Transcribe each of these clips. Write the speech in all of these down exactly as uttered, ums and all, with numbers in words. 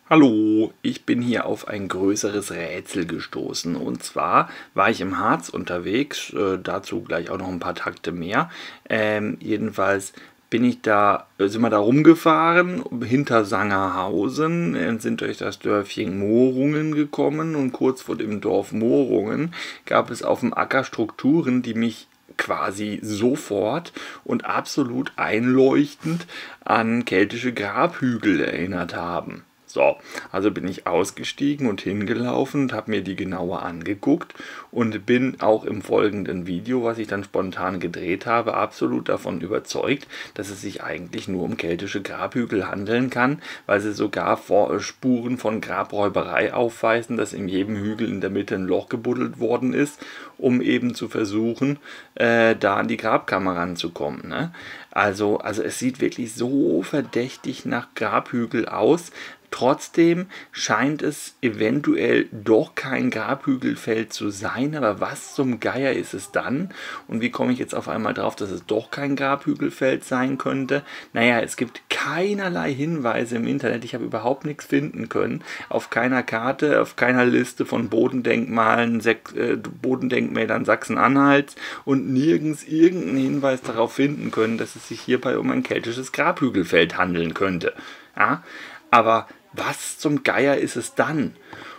Hallo, ich bin hier auf ein größeres Rätsel gestoßen. Und zwar war ich im Harz unterwegs, äh, dazu gleich auch noch ein paar Takte mehr. Ähm, jedenfalls bin ich da, sind wir da rumgefahren, hinter Sangerhausen, äh, sind durch das Dörfchen Mohrungen gekommen und kurz vor dem Dorf Mohrungen gab es auf dem Acker Strukturen, die mich quasi sofort und absolut einleuchtend an keltische Grabhügel erinnert haben. So, also bin ich ausgestiegen und hingelaufen und habe mir die genauer angeguckt und bin auch im folgenden Video, was ich dann spontan gedreht habe, absolut davon überzeugt, dass es sich eigentlich nur um keltische Grabhügel handeln kann, weil sie sogar vor Spuren von Grabräuberei aufweisen, dass in jedem Hügel in der Mitte ein Loch gebuddelt worden ist, um eben zu versuchen, äh, da an die Grabkammer ranzukommen. Ne? Also, also es sieht wirklich so verdächtig nach Grabhügel aus. Trotzdem scheint es eventuell doch kein Grabhügelfeld zu sein, aber was zum Geier ist es dann? Und wie komme ich jetzt auf einmal drauf, dass es doch kein Grabhügelfeld sein könnte? Naja, es gibt keinerlei Hinweise im Internet, ich habe überhaupt nichts finden können, auf keiner Karte, auf keiner Liste von Bodendenkmalen, Sek äh, Bodendenkmälern Sachsen-Anhalts und nirgends irgendeinen Hinweis darauf finden können, dass es sich hierbei um ein keltisches Grabhügelfeld handeln könnte. Ja? Aber was zum Geier ist es dann?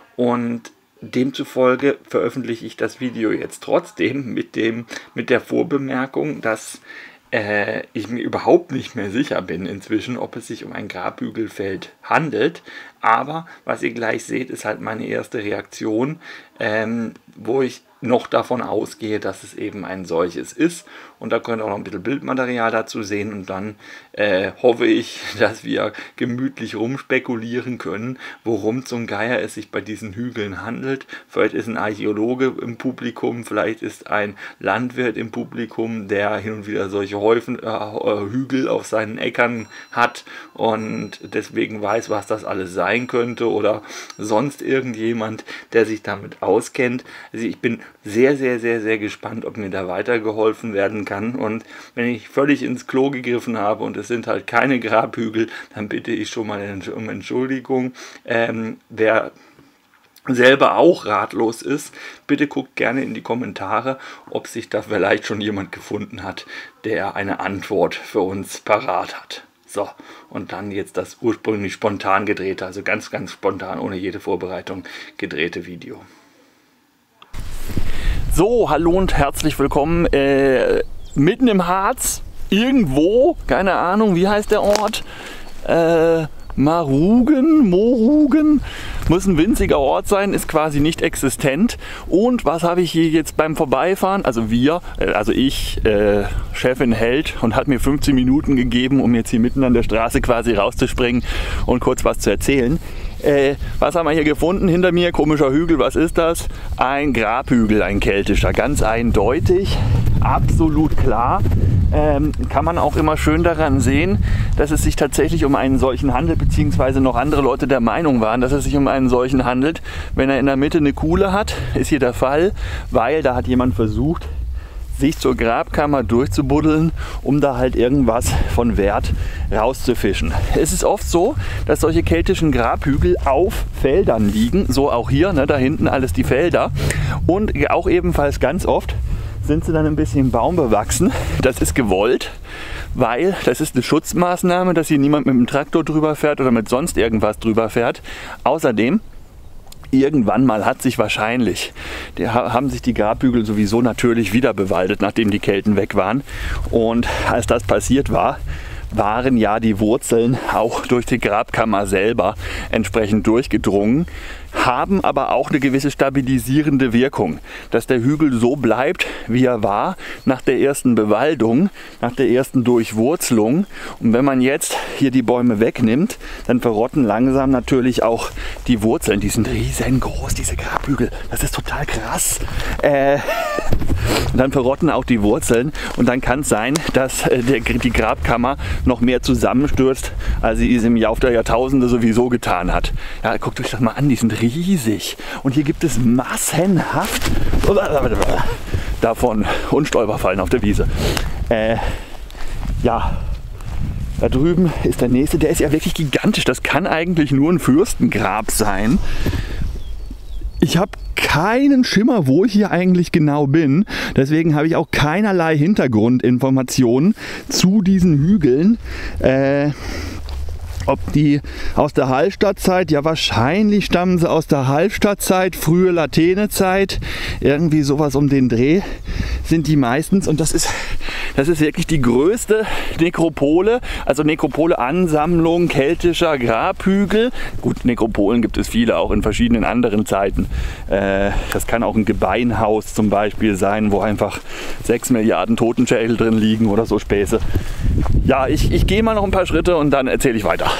Und demzufolge veröffentliche ich das Video jetzt trotzdem mit, dem, mit der Vorbemerkung, dass äh, ich mir überhaupt nicht mehr sicher bin inzwischen, ob es sich um ein Grabhügelfeld handelt. Aber was ihr gleich seht, ist halt meine erste Reaktion, ähm, wo ich noch davon ausgehe, dass es eben ein solches ist. Und da könnt ihr auch noch ein bisschen Bildmaterial dazu sehen. Und dann äh, hoffe ich, dass wir gemütlich rumspekulieren können, worum zum Geier es sich bei diesen Hügeln handelt. Vielleicht ist ein Archäologe im Publikum, vielleicht ist ein Landwirt im Publikum, der hin und wieder solche Häufen, äh, Hügel auf seinen Äckern hat und deswegen weiß, was das alles sein könnte. Oder sonst irgendjemand, der sich damit auskennt. Also ich bin sehr, sehr, sehr, sehr gespannt, ob mir da weitergeholfen werden kann. Und wenn ich völlig ins Klo gegriffen habe und es sind halt keine Grabhügel, dann bitte ich schon mal um Entschuldigung. Ähm, wer selber auch ratlos ist, bitte guckt gerne in die Kommentare, ob sich da vielleicht schon jemand gefunden hat, der eine Antwort für uns parat hat. So, und dann jetzt das ursprünglich spontan gedrehte, also ganz, ganz spontan, ohne jede Vorbereitung gedrehte Video. So, hallo und herzlich willkommen äh, mitten im Harz, irgendwo, keine Ahnung, wie heißt der Ort? Äh, Marugen, Morugen, muss ein winziger Ort sein, ist quasi nicht existent. Und was habe ich hier jetzt beim Vorbeifahren, also wir, also ich, äh, Chefin hält und hat mir fünfzehn Minuten gegeben, um jetzt hier mitten an der Straße quasi rauszuspringen und kurz was zu erzählen. Äh, was haben wir hier gefunden? Hinter mir, komischer Hügel, was ist das? Ein Grabhügel, ein keltischer, ganz eindeutig, absolut klar. Ähm, kann man auch immer schön daran sehen, dass es sich tatsächlich um einen solchen handelt, beziehungsweise noch andere Leute der Meinung waren, dass es sich um einen solchen handelt. Wenn er in der Mitte eine Kuhle hat, ist hier der Fall, weil da hat jemand versucht, sich zur Grabkammer durchzubuddeln, um da halt irgendwas von Wert rauszufischen. Es ist oft so, dass solche keltischen Grabhügel auf Feldern liegen, so auch hier, ne, da hinten alles die Felder. Und auch ebenfalls ganz oft sind sie dann ein bisschen baumbewachsen. Das ist gewollt, weil das ist eine Schutzmaßnahme, dass hier niemand mit dem Traktor drüber fährt oder mit sonst irgendwas drüber fährt. Außerdem, irgendwann mal hat sich wahrscheinlich, die, haben sich die Grabhügel sowieso natürlich wieder bewaldet, nachdem die Kelten weg waren. Und als das passiert war, waren ja die Wurzeln auch durch die Grabkammer selber entsprechend durchgedrungen, haben aber auch eine gewisse stabilisierende Wirkung, dass der Hügel so bleibt, wie er war, nach der ersten Bewaldung, nach der ersten Durchwurzelung. Und wenn man jetzt hier die Bäume wegnimmt, dann verrotten langsam natürlich auch die Wurzeln. Die sind riesengroß, diese Grabhügel. Das ist total krass. Äh, dann verrotten auch die Wurzeln und dann kann es sein, dass äh, der, die Grabkammer noch mehr zusammenstürzt, als sie es im Laufe der Jahrtausende sowieso getan hat. Ja, guckt euch das mal an, die sind riesig. Und hier gibt es massenhaft davon und Stolperfallen auf der Wiese. Äh, ja, Da drüben ist der nächste, der ist ja wirklich gigantisch. Das kann eigentlich nur ein Fürstengrab sein. Ich habe keinen Schimmer, wo ich hier eigentlich genau bin. Deswegen habe ich auch keinerlei Hintergrundinformationen zu diesen Hügeln. Äh, Ob die aus der Hallstattzeit, ja wahrscheinlich stammen sie aus der Hallstattzeit, frühe Latènezeit, irgendwie sowas um den Dreh sind die meistens. Und das ist, das ist wirklich die größte Nekropole, also Nekropole-Ansammlung keltischer Grabhügel. Gut, Nekropolen gibt es viele, auch in verschiedenen anderen Zeiten. Äh, das kann auch ein Gebeinhaus zum Beispiel sein, wo einfach sechs Milliarden Totenschädel drin liegen oder so Späße. Ja, ich, ich gehe mal noch ein paar Schritte und dann erzähle ich weiter.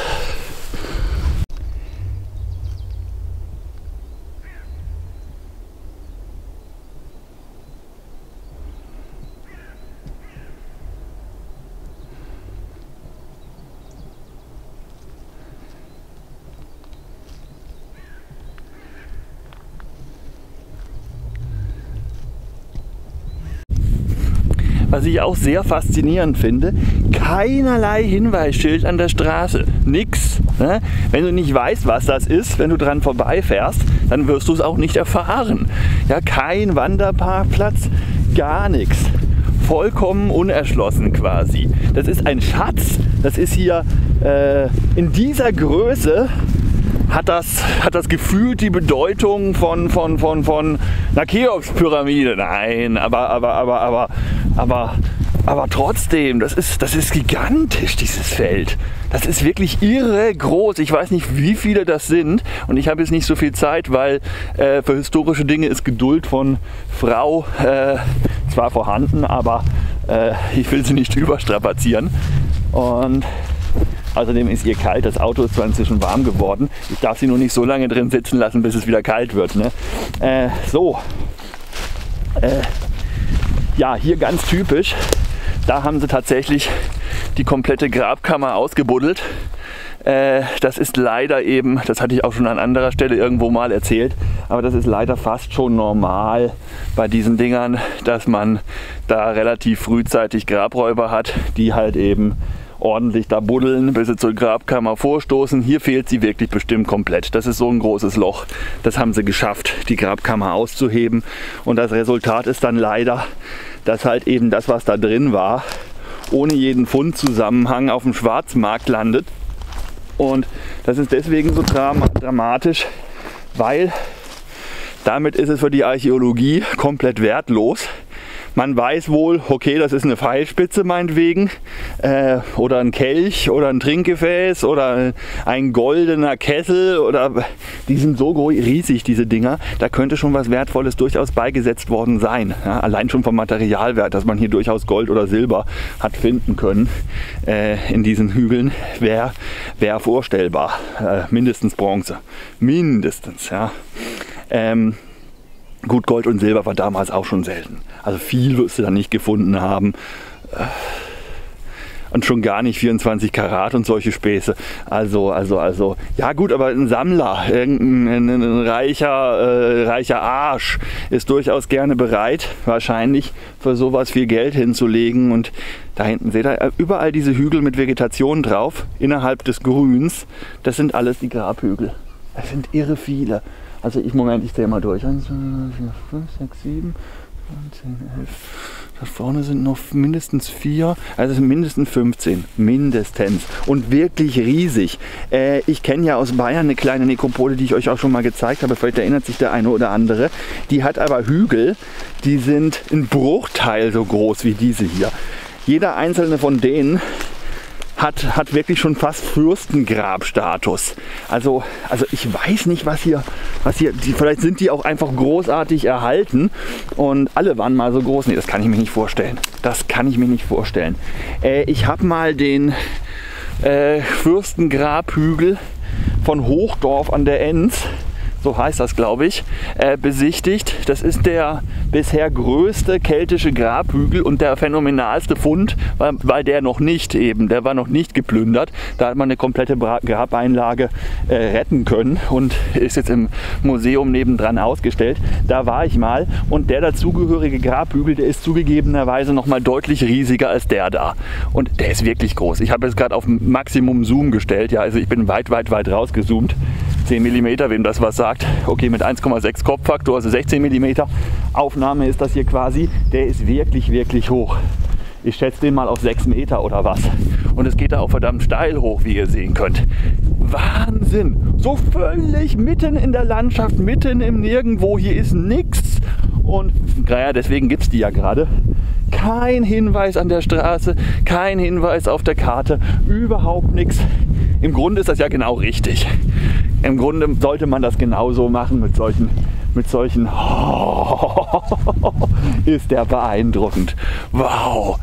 Was ich auch sehr faszinierend finde, keinerlei Hinweisschild an der Straße. Nix. Ne? Wenn du nicht weißt, was das ist, wenn du dran vorbeifährst, dann wirst du es auch nicht erfahren. Ja, kein Wanderparkplatz, gar nichts. Vollkommen unerschlossen quasi. Das ist ein Schatz. Das ist hier äh, in dieser Größe. Hat das, hat das gefühlt die Bedeutung von, von, von, von einer Cheops-Pyramide? Nein, aber, aber, aber, aber, aber, aber trotzdem, das ist, das ist gigantisch, dieses Feld. Das ist wirklich irre groß. Ich weiß nicht, wie viele das sind und ich habe jetzt nicht so viel Zeit, weil äh, für historische Dinge ist Geduld von Frau äh, zwar vorhanden, aber äh, ich will sie nicht überstrapazieren. Und außerdem ist ihr kalt, das Auto ist zwar inzwischen warm geworden, ich darf sie nur nicht so lange drin sitzen lassen, bis es wieder kalt wird. Ne? Äh, so, äh, ja, hier ganz typisch, da haben sie tatsächlich die komplette Grabkammer ausgebuddelt. Äh, das ist leider eben, das hatte ich auch schon an anderer Stelle irgendwo mal erzählt, aber das ist leider fast schon normal bei diesen Dingern, dass man da relativ frühzeitig Grabräuber hat, die halt eben ordentlich da buddeln, bis sie zur Grabkammer vorstoßen. Hier fehlt sie wirklich bestimmt komplett. Das ist so ein großes Loch. Das haben sie geschafft, die Grabkammer auszuheben. Und das Resultat ist dann leider, dass halt eben das, was da drin war, ohne jeden Fundzusammenhang auf dem Schwarzmarkt landet. Und das ist deswegen so dram- dramatisch, weil damit ist es für die Archäologie komplett wertlos. Man weiß wohl, okay, das ist eine Pfeilspitze meinetwegen äh, oder ein Kelch oder ein Trinkgefäß oder ein goldener Kessel oder die sind so riesig, diese Dinger, da könnte schon was Wertvolles durchaus beigesetzt worden sein. Ja, allein schon vom Materialwert, dass man hier durchaus Gold oder Silber hat finden können äh, in diesen Hügeln, wäre wär vorstellbar. Äh, mindestens Bronze. Mindestens, ja. Ähm, Gut, Gold und Silber war damals auch schon selten. Also viel wirst du da nicht gefunden haben. Und schon gar nicht vierundzwanzig Karat und solche Späße. Also, also, also, ja gut, aber ein Sammler, ein, ein, ein reicher, äh, reicher Arsch ist durchaus gerne bereit, wahrscheinlich für sowas viel Geld hinzulegen. Und da hinten seht ihr überall diese Hügel mit Vegetation drauf, innerhalb des Grüns. Das sind alles die Grabhügel. Das sind irre viele. Also ich, Moment, ich zähle mal durch. eins, zwei, drei, vier, fünf, sechs, sieben, zehn, elf. Da vorne sind noch mindestens vier, also sind mindestens fünfzehn. Mindestens. Und wirklich riesig. Äh, ich kenne ja aus Bayern eine kleine Nekropole, die ich euch auch schon mal gezeigt habe. Vielleicht erinnert sich der eine oder andere. Die hat aber Hügel, die sind ein Bruchteil so groß wie diese hier. Jeder einzelne von denen Hat, hat wirklich schon fast Fürstengrabstatus. Also, also ich weiß nicht, was hier, was hier, die, vielleicht sind die auch einfach großartig erhalten und alle waren mal so groß. Nee, das kann ich mir nicht vorstellen. Das kann ich mir nicht vorstellen. Äh, ich habe mal den äh, Fürstengrabhügel von Hochdorf an der Enz so heißt das glaube ich, äh, besichtigt. Das ist der bisher größte keltische Grabhügel und der phänomenalste Fund, weil, weil der noch nicht eben, der war noch nicht geplündert. Da hat man eine komplette Grabeinlage äh, retten können und ist jetzt im Museum nebendran ausgestellt. Da war ich mal und der dazugehörige Grabhügel, der ist zugegebenerweise noch mal deutlich riesiger als der da. Und der ist wirklich groß. Ich habe jetzt gerade auf Maximum Zoom gestellt. Ja, also ich bin weit, weit, weit rausgezoomt. zehn Millimeter, wem das was sagt. Okay, mit eins Komma sechs Kopffaktor, also sechzehn Millimeter Aufnahme ist das hier quasi. Der ist wirklich, wirklich hoch. Ich schätze den mal auf sechs Meter oder was. Und es geht da auch verdammt steil hoch, wie ihr sehen könnt. Wahnsinn! So völlig mitten in der Landschaft, mitten im Nirgendwo. Hier ist nichts. Und naja, deswegen gibt es die ja gerade. Kein Hinweis an der Straße, kein Hinweis auf der Karte, überhaupt nichts. Im Grunde ist das ja genau richtig. Im Grunde sollte man das genauso machen mit solchen, mit solchen, oh, ist der beeindruckend. Wow.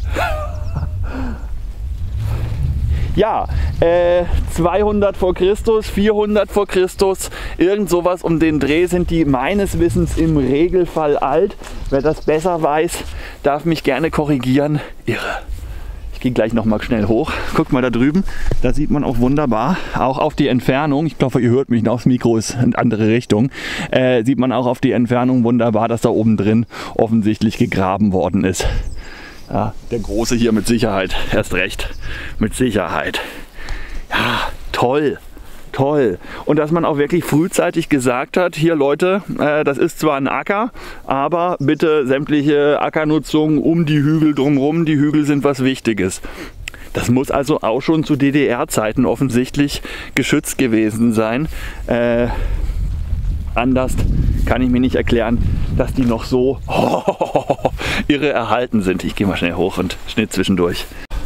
Ja, äh, zweihundert vor Christus, vierhundert vor Christus, irgend sowas um den Dreh sind die meines Wissens im Regelfall alt. Wer das besser weiß, darf mich gerne korrigieren. Irre. Ich gehe gleich noch mal schnell hoch. Guckt mal da drüben, da sieht man auch wunderbar, auch auf die Entfernung, ich glaube, ihr hört mich, das Mikro ist in andere Richtung, äh, sieht man auch auf die Entfernung wunderbar, dass da oben drin offensichtlich gegraben worden ist. Ja, der Große hier mit Sicherheit, erst recht, mit Sicherheit. Ja, toll, toll. Und dass man auch wirklich frühzeitig gesagt hat, hier Leute, äh, das ist zwar ein Acker, aber bitte sämtliche Ackernutzung um die Hügel drumherum, die Hügel sind was Wichtiges. Das muss also auch schon zu D D R-Zeiten offensichtlich geschützt gewesen sein. Äh, anders kann ich mir nicht erklären, dass die noch so oh, irre erhalten sind. Ich gehe mal schnell hoch und schnitt zwischendurch.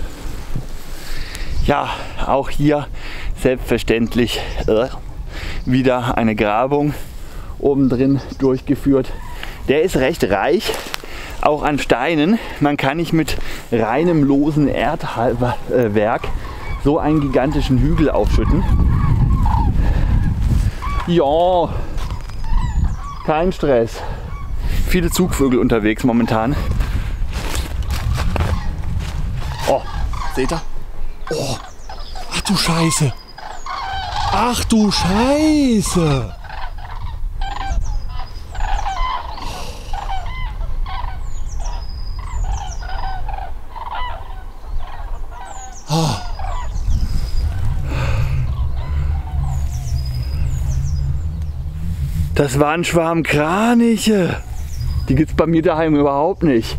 Ja, auch hier selbstverständlich äh, wieder eine Grabung obendrin durchgeführt. Der ist recht reich, auch an Steinen. Man kann nicht mit reinem losen Erdwerk so einen gigantischen Hügel aufschütten. Ja, kein Stress. Viele Zugvögel unterwegs momentan. Oh, seht ihr? Oh, ach du Scheiße. Ach du Scheiße. Oh. Das war ein Schwarm Kraniche. Die gibt es bei mir daheim überhaupt nicht.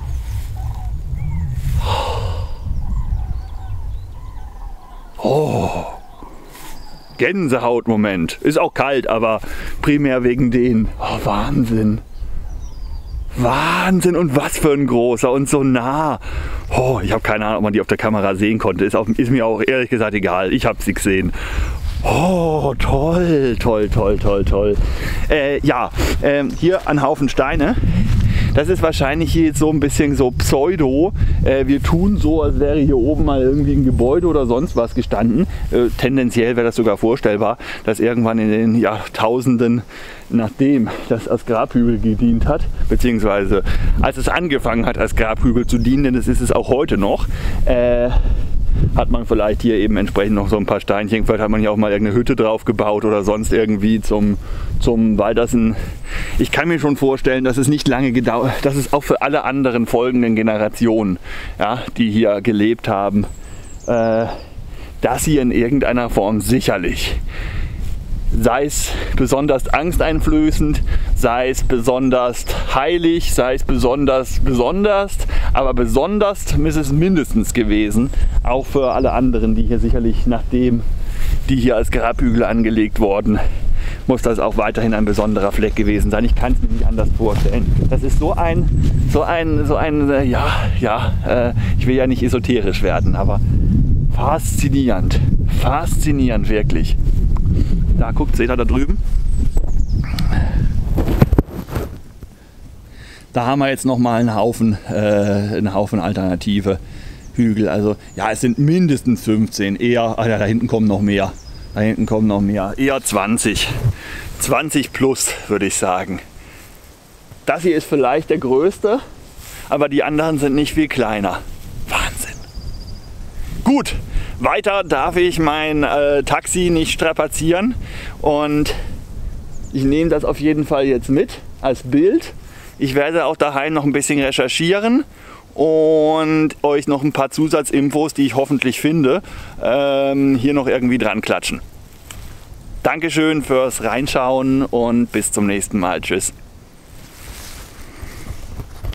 Oh. Gänsehautmoment. Ist auch kalt, aber primär wegen denen. Oh, Wahnsinn. Wahnsinn und was für ein großer und so nah. Oh, ich habe keine Ahnung, ob man die auf der Kamera sehen konnte. Ist, auch, ist mir auch ehrlich gesagt egal. Ich habe sie gesehen. Oh, toll, toll, toll, toll, toll. Äh, ja, äh, hier ein Haufen Steine. Das ist wahrscheinlich hier jetzt so ein bisschen so Pseudo. Äh, wir tun so, als wäre hier oben mal irgendwie ein Gebäude oder sonst was gestanden. Äh, tendenziell wäre das sogar vorstellbar, dass irgendwann in den Jahrtausenden, nachdem das als Grabhügel gedient hat, beziehungsweise als es angefangen hat als Grabhügel zu dienen, denn das ist es auch heute noch, äh, hat man vielleicht hier eben entsprechend noch so ein paar Steinchen, vielleicht hat man hier auch mal irgendeine Hütte drauf gebaut oder sonst irgendwie zum, zum weil das ein, ich kann mir schon vorstellen, dass es nicht lange gedauert, dass es auch für alle anderen folgenden Generationen, ja, die hier gelebt haben, äh, das hier in irgendeiner Form sicherlich, sei es besonders angsteinflößend, sei es besonders heilig, sei es besonders besonders, aber besonders ist es mindestens gewesen, auch für alle anderen, die hier sicherlich, nachdem die hier als Grabhügel angelegt wurden, muss das auch weiterhin ein besonderer Fleck gewesen sein. Ich kann es mir nicht anders vorstellen. Das ist so ein, so ein, so ein, äh, ja, ja, äh, ich will ja nicht esoterisch werden, aber faszinierend, faszinierend wirklich. Da guckt, seht ihr da drüben? Da haben wir jetzt noch mal einen Haufen, äh, einen Haufen alternative Hügel. Also ja, es sind mindestens fünfzehn, eher, ah, ja, da hinten kommen noch mehr. Da hinten kommen noch mehr, eher zwanzig. zwanzig plus, würde ich sagen. Das hier ist vielleicht der größte, aber die anderen sind nicht viel kleiner. Wahnsinn. Gut, weiter darf ich mein äh, Taxi nicht strapazieren und ich nehme das auf jeden Fall jetzt mit als Bild. Ich werde auch daheim noch ein bisschen recherchieren und euch noch ein paar Zusatzinfos, die ich hoffentlich finde, ähm, hier noch irgendwie dran klatschen. Dankeschön fürs Reinschauen und bis zum nächsten Mal. Tschüss.